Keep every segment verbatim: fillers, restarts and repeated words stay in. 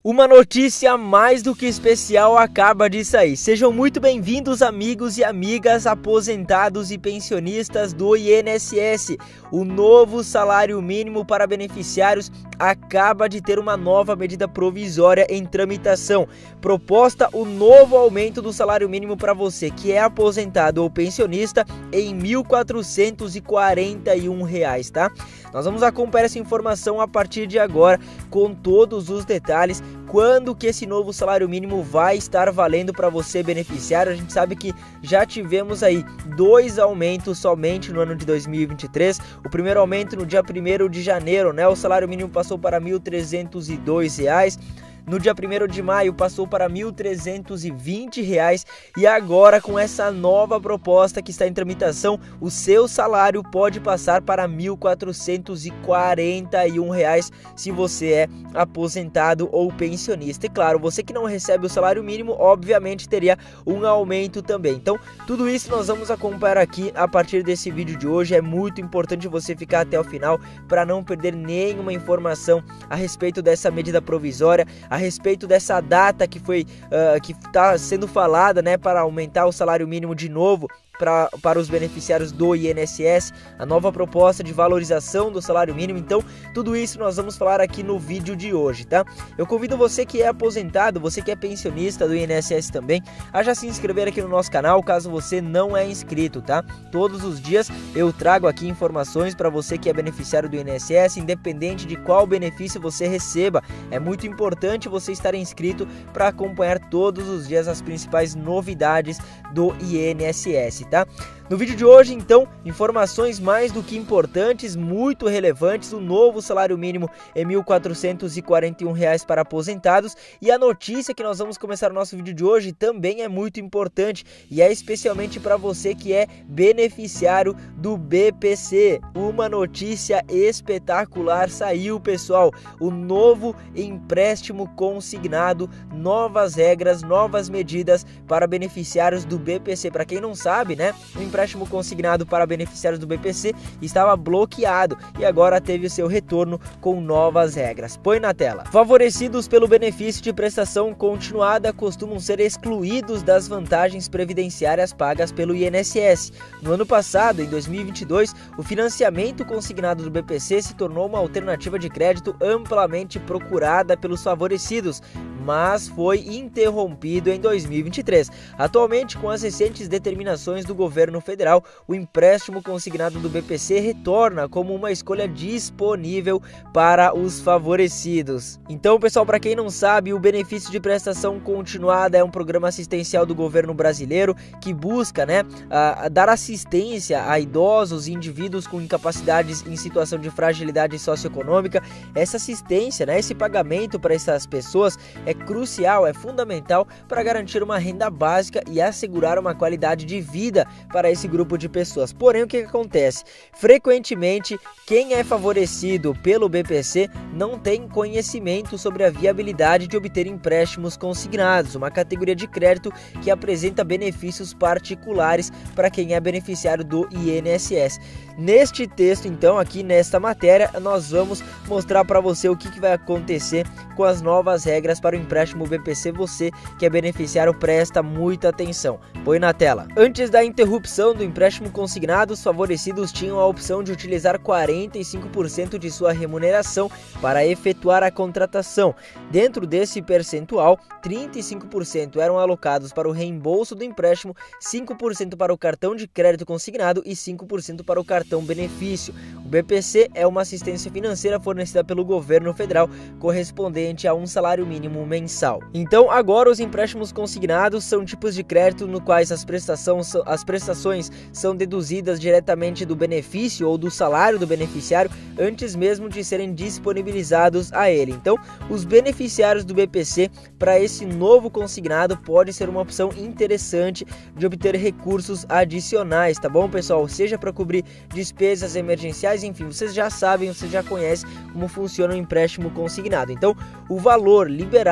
Uma notícia mais do que especial acaba de sair. Sejam muito bem-vindos, amigos e amigas aposentados e pensionistas do I N S S. O novo salário mínimo para beneficiários acaba de ter uma nova medida provisória em tramitação. Proposta o novo aumento do salário mínimo para você que é aposentado ou pensionista em mil quatrocentos e quarenta e um reais, tá? Nós vamos acompanhar essa informação a partir de agora com todos os detalhes. Quando que esse novo salário mínimo vai estar valendo para você beneficiário? A gente sabe que já tivemos aí dois aumentos somente no ano de dois mil e vinte e três. O primeiro aumento no dia primeiro de janeiro, né? O salário mínimo passou para mil trezentos e dois reais. No dia primeiro de maio passou para mil trezentos e vinte reais e agora com essa nova proposta que está em tramitação, o seu salário pode passar para mil quatrocentos e quarenta e um reais se você é aposentado ou pensionista. E claro, você que não recebe o salário mínimo, obviamente teria um aumento também. Então, tudo isso nós vamos acompanhar aqui a partir desse vídeo de hoje. É muito importante você ficar até o final para não perder nenhuma informação a respeito dessa medida provisória, a respeito dessa data que foi uh, que está sendo falada, né, para aumentar o salário mínimo de novo Pra, para os beneficiários do I N S S, a nova proposta de valorização do salário mínimo. Então, tudo isso nós vamos falar aqui no vídeo de hoje, tá? Eu convido você que é aposentado, você que é pensionista do I N S S também, a já se inscrever aqui no nosso canal, caso você não é inscrito, tá? Todos os dias eu trago aqui informações para você que é beneficiário do I N S S, independente de qual benefício você receba. É muito importante você estar inscrito para acompanhar todos os dias as principais novidades do I N S S. Tá? No vídeo de hoje, então, informações mais do que importantes, muito relevantes. O novo salário mínimo é mil quatrocentos e quarenta e um reais para aposentados, e a notícia que nós vamos começar o nosso vídeo de hoje também é muito importante e é especialmente para você que é beneficiário do B P C. Uma notícia espetacular saiu, pessoal. O novo empréstimo consignado, novas regras, novas medidas para beneficiários do B P C. Para quem não sabe, né, o empréstimo consignado para beneficiários do B P C estava bloqueado e agora teve o seu retorno com novas regras. Põe na tela. Favorecidos pelo benefício de prestação continuada costumam ser excluídos das vantagens previdenciárias pagas pelo I N S S. No ano passado, em dois mil e vinte e dois, o financiamento consignado do B P C se tornou uma alternativa de crédito amplamente procurada pelos favorecidos, mas foi interrompido em dois mil e vinte e três. Atualmente, com as recentes determinações do governo federal, o empréstimo consignado do B P C retorna como uma escolha disponível para os favorecidos. Então, pessoal, para quem não sabe, o benefício de prestação continuada é um programa assistencial do governo brasileiro que busca, né, a, a dar assistência a idosos e indivíduos com incapacidades em situação de fragilidade socioeconômica. Essa assistência, né, esse pagamento para essas pessoas é crucial, é fundamental para garantir uma renda básica e assegurar uma qualidade de vida para esse grupo de pessoas. Porém, o que, que acontece? Frequentemente, quem é favorecido pelo B P C não tem conhecimento sobre a viabilidade de obter empréstimos consignados, uma categoria de crédito que apresenta benefícios particulares para quem é beneficiário do I N S S. Neste texto, então, aqui nesta matéria, nós vamos mostrar para você o que, que vai acontecer com as novas regras para o empréstimo B P C. Você que é beneficiário, presta muita atenção. Põe na tela. Antes da interrupção do empréstimo consignado, os favorecidos tinham a opção de utilizar quarenta e cinco por cento de sua remuneração para efetuar a contratação. Dentro desse percentual, trinta e cinco por cento eram alocados para o reembolso do empréstimo, cinco por cento para o cartão de crédito consignado e cinco por cento para o cartão benefício. O B P C é uma assistência financeira fornecida pelo governo federal, correspondente a um salário mínimo mensal. Então, agora os empréstimos consignados são tipos de crédito no quais as, prestações, as prestações são deduzidas diretamente do benefício ou do salário do beneficiário antes mesmo de serem disponibilizados a ele. Então, os beneficiários do B P C para esse novo consignado pode ser uma opção interessante de obter recursos adicionais, tá bom, pessoal? Seja para cobrir despesas emergenciais, enfim, vocês já sabem, vocês já conhecem como funciona o empréstimo consignado. Então, o valor liberado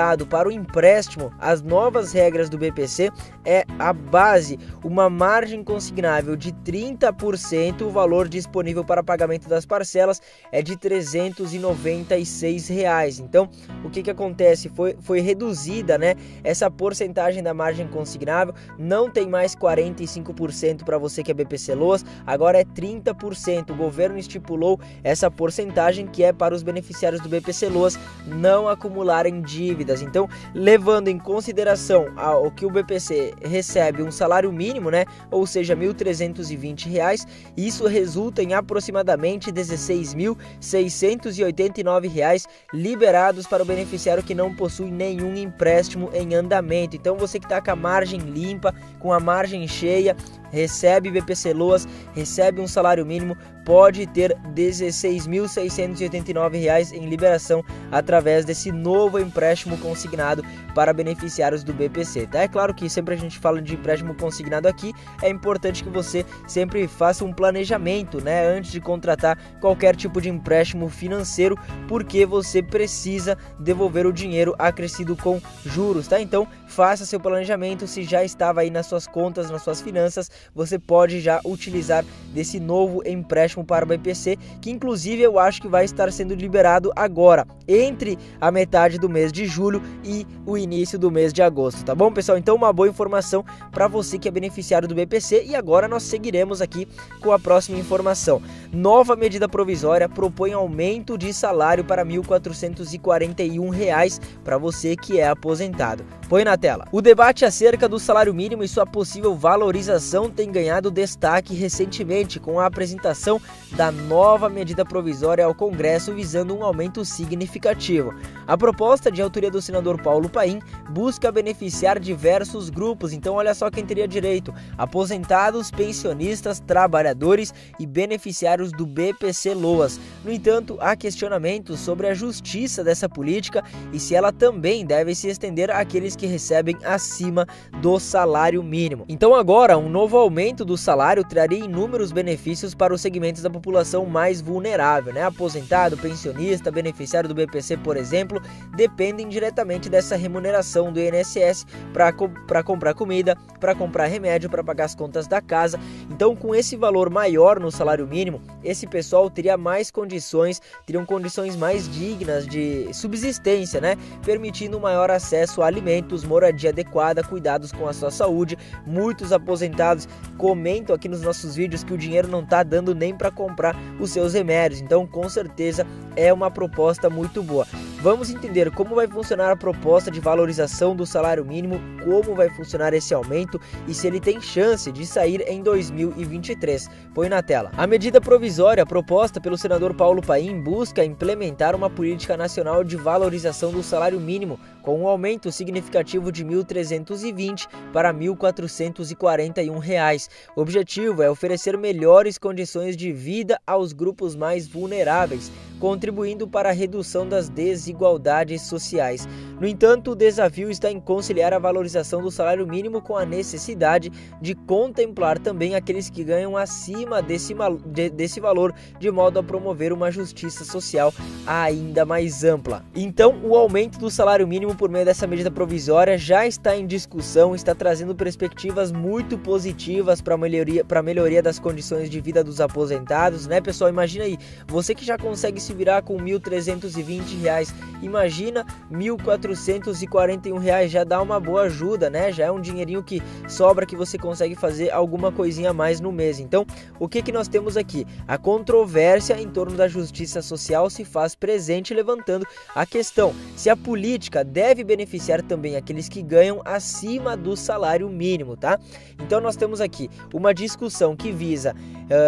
liberado para o empréstimo, as novas regras do B P C é a base, uma margem consignável de trinta por cento, o valor disponível para pagamento das parcelas é de trezentos e noventa e seis reais. Então, o que que acontece? Foi, foi reduzida, né, essa porcentagem da margem consignável, não tem mais quarenta e cinco por cento para você que é B P C Loas, agora é trinta por cento. O governo estipulou essa porcentagem que é para os beneficiários do B P C Loas não acumularem dívidas. Então, levando em consideração o que o B P C recebe um salário mínimo, né, ou seja, mil trezentos e vinte reais, isso resulta em aproximadamente dezesseis mil seiscentos e oitenta e nove reais liberados para o beneficiário que não possui nenhum empréstimo em andamento. Então, você que está com a margem limpa, com a margem cheia, recebe B P C Loas, recebe um salário mínimo, pode ter dezesseis mil seiscentos e oitenta e nove reais em liberação através desse novo empréstimo consignado para beneficiários do B P C, tá? É claro que sempre a gente fala de empréstimo consignado aqui, é importante que você sempre faça um planejamento, né, antes de contratar qualquer tipo de empréstimo financeiro, porque você precisa devolver o dinheiro acrescido com juros, tá? Então, faça seu planejamento, se já estava aí nas suas contas, nas suas finanças, você pode já utilizar desse novo empréstimo para o B P C, que inclusive eu acho que vai estar sendo liberado agora, entre a metade do mês de julho e o início do mês de agosto, tá bom, pessoal? Então, uma boa informação para você que é beneficiário do B P C. E agora nós seguiremos aqui com a próxima informação. Nova medida provisória propõe aumento de salário para mil quatrocentos e quarenta e um reais para você que é aposentado. Põe na tela. O debate acerca do salário mínimo e sua possível valorização tem ganhado destaque recentemente com a apresentação da nova medida provisória ao Congresso visando um aumento significativo. A proposta, de autoria do senador Paulo Paim, busca beneficiar diversos grupos. Então, olha só quem teria direito: aposentados, pensionistas, trabalhadores e beneficiários do B P C Loas. No entanto, há questionamentos sobre a justiça dessa política e se ela também deve se estender àqueles que recebem acima do salário mínimo. Então, agora, um novo aumento do salário traria inúmeros benefícios para os segmentos da população mais vulnerável, né? Aposentado, pensionista, beneficiário do B P C, por exemplo, dependem diretamente dessa remuneração do I N S S para co para comprar comida, para comprar remédio, para pagar as contas da casa. Então, com esse valor maior no salário mínimo, esse pessoal teria mais condições, teriam condições mais dignas de subsistência, né? Permitindo maior acesso a alimentos, moradia adequada, cuidados com a sua saúde. Muitos aposentados comentam aqui nos nossos vídeos que o dinheiro não está dando nem para comprar os seus remédios. Então, com certeza, é uma proposta muito boa. Vamos entender como vai funcionar a proposta de valorização do salário mínimo, como vai funcionar esse aumento e se ele tem chance de sair em dois mil e vinte e três. Põe na tela. A medida provisória proposta pelo senador Paulo Paim busca implementar uma política nacional de valorização do salário mínimo, com um aumento significativo de mil trezentos e vinte para mil quatrocentos e quarenta e um reais. O objetivo é oferecer melhores condições de vida aos grupos mais vulneráveis, contribuindo para a redução das desigualdades sociais. No entanto, o desafio está em conciliar a valorização do salário mínimo com a necessidade de contemplar também aqueles que ganham acima desse, desse valor, de modo a promover uma justiça social ainda mais ampla. Então, o aumento do salário mínimo por meio dessa medida provisória já está em discussão, está trazendo perspectivas muito positivas para a melhoria, para a melhoria das condições de vida dos aposentados, né, pessoal? Imagina aí, você que já consegue se virar com mil trezentos e vinte reais, imagina mil quatrocentos e quarenta e um reais, já dá uma boa ajuda, né? Já é um dinheirinho que sobra, que você consegue fazer alguma coisinha a mais no mês. Então, o que que nós temos aqui? A controvérsia em torno da justiça social se faz presente, levantando a questão se a política deve beneficiar também aqueles que ganham acima do salário mínimo, tá? Então, nós temos aqui uma discussão que visa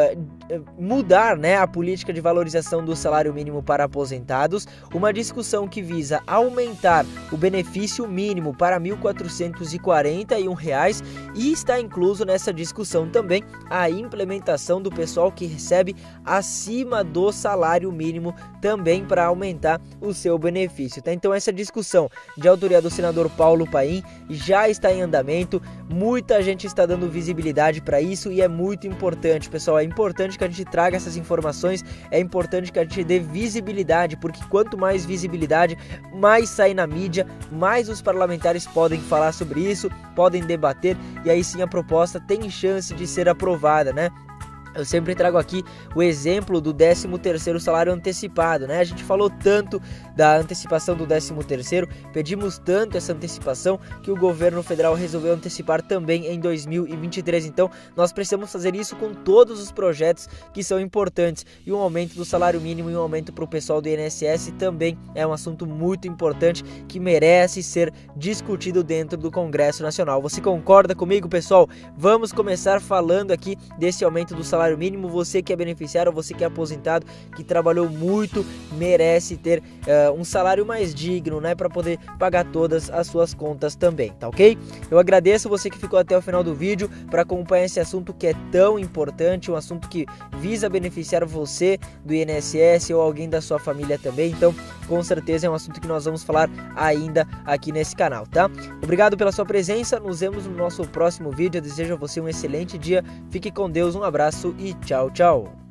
uh, mudar, né, a política de valorização do salário mínimo para aposentados, uma discussão que visa aumentar o benefício mínimo para mil quatrocentos e quarenta e um reais, e está incluso nessa discussão também a implementação do pessoal que recebe acima do salário mínimo também para aumentar o seu benefício, tá? Então, essa discussão de autoria do senador Paulo Paim já está em andamento, muita gente está dando visibilidade para isso e é muito importante, pessoal, é importante importante que a gente traga essas informações, é importante que a gente dê visibilidade, porque quanto mais visibilidade, mais sai na mídia, mais os parlamentares podem falar sobre isso, podem debater, e aí sim a proposta tem chance de ser aprovada, né? Eu sempre trago aqui o exemplo do décimo terceiro salário antecipado, né? A gente falou tanto da antecipação do décimo terceiro, pedimos tanto essa antecipação que o governo federal resolveu antecipar também em dois mil e vinte e três. Então, nós precisamos fazer isso com todos os projetos que são importantes. E um aumento do salário mínimo e um aumento para o pessoal do I N S S também é um assunto muito importante que merece ser discutido dentro do Congresso Nacional. Você concorda comigo, pessoal? Vamos começar falando aqui desse aumento do salário mínimo. Você que é beneficiário, você que é aposentado, que trabalhou muito, merece ter uh, um salário mais digno, né, para poder pagar todas as suas contas também, tá ok? Eu agradeço você que ficou até o final do vídeo para acompanhar esse assunto que é tão importante, um assunto que visa beneficiar você do I N S S ou alguém da sua família também. Então, com certeza é um assunto que nós vamos falar ainda aqui nesse canal, tá? Obrigado pela sua presença, nos vemos no nosso próximo vídeo. Eu desejo a você um excelente dia, fique com Deus, um abraço e tchau, tchau!